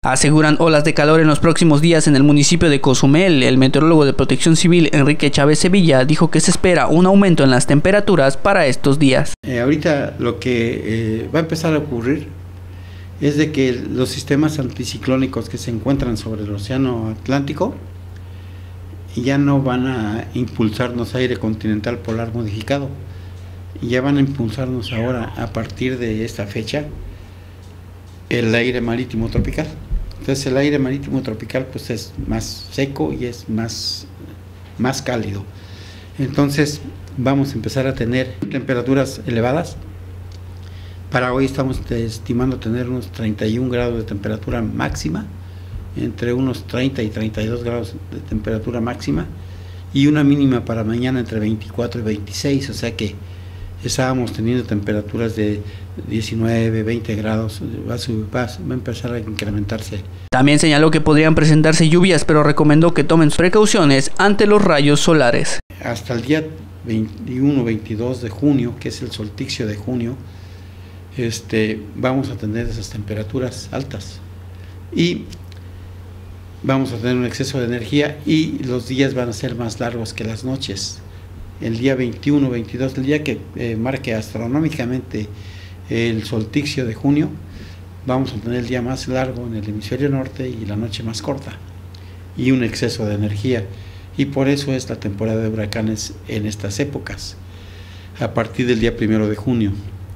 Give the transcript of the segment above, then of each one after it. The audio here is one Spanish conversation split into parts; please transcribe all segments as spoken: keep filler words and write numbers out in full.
Aseguran olas de calor en los próximos días en el municipio de Cozumel. El meteorólogo de Protección Civil, Enrique Chávez Sevilla, dijo que se espera un aumento en las temperaturas para estos días. Eh, ahorita lo que eh, va a empezar a ocurrir es de que los sistemas anticiclónicos que se encuentran sobre el océano Atlántico ya no van a impulsarnos aire continental polar modificado, ya van a impulsarnos ahora a partir de esta fecha el aire marítimo tropical. Entonces el aire marítimo tropical pues es más seco y es más, más cálido. Entonces vamos a empezar a tener temperaturas elevadas. Para hoy estamos estimando tener unos treinta y un grados de temperatura máxima, entre unos treinta y treinta y dos grados de temperatura máxima, y una mínima para mañana entre veinticuatro y veintiséis, o sea que estábamos teniendo temperaturas de diecinueve, veinte grados, va a, subir, va a empezar a incrementarse. También señaló que podrían presentarse lluvias, pero recomendó que tomen precauciones ante los rayos solares. Hasta el día veintiuno, veintidós de junio, que es el solsticio de junio, este, vamos a tener esas temperaturas altas y vamos a tener un exceso de energía y los días van a ser más largos que las noches. El día veintiuno, veintidós, el día que eh, marque astronómicamente el solsticio de junio, vamos a tener el día más largo en el hemisferio norte y la noche más corta y un exceso de energía, y por eso es la temporada de huracanes en estas épocas a partir del día primero de junio.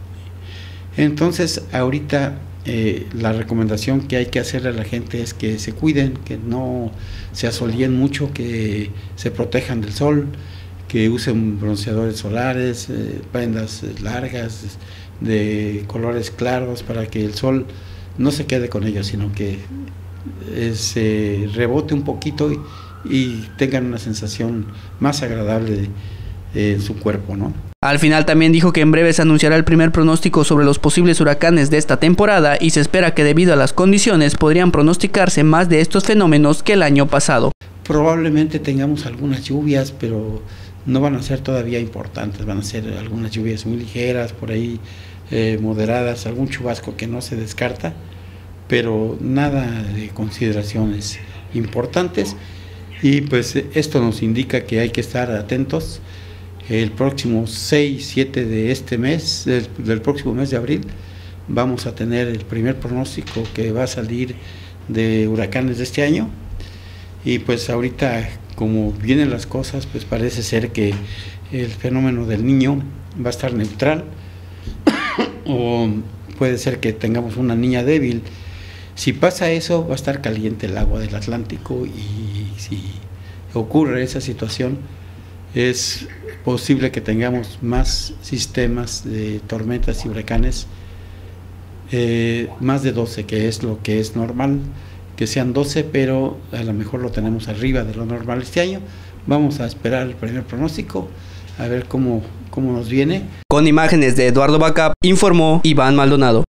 Entonces ahorita eh, la recomendación que hay que hacerle a la gente es que se cuiden, que no se asolíen mucho, que se protejan del sol, que usen bronceadores solares, eh, prendas largas de colores claros para que el sol no se quede con ellos, sino que eh, se rebote un poquito y, y tengan una sensación más agradable eh, en su cuerpo, ¿no? Al final también dijo que en breve se anunciará el primer pronóstico sobre los posibles huracanes de esta temporada y se espera que debido a las condiciones podrían pronosticarse más de estos fenómenos que el año pasado. Probablemente tengamos algunas lluvias, pero no van a ser todavía importantes, van a ser algunas lluvias muy ligeras, por ahí eh, moderadas, algún chubasco que no se descarta, pero nada de consideraciones importantes. Y pues esto nos indica que hay que estar atentos. El próximo seis, siete de este mes, del, del próximo mes de abril, vamos a tener el primer pronóstico que va a salir de huracanes de este año. Y pues ahorita, como vienen las cosas, pues parece ser que el fenómeno del Niño va a estar neutral o puede ser que tengamos una niña débil. Si pasa eso, va a estar caliente el agua del Atlántico, y si ocurre esa situación, es posible que tengamos más sistemas de tormentas y huracanes, eh, más de doce, que es lo que es normal, que sean doce, pero a lo mejor lo tenemos arriba de lo normal este año. Vamos a esperar el primer pronóstico, a ver cómo, cómo nos viene. Con imágenes de Eduardo Bacap, informó Iván Maldonado.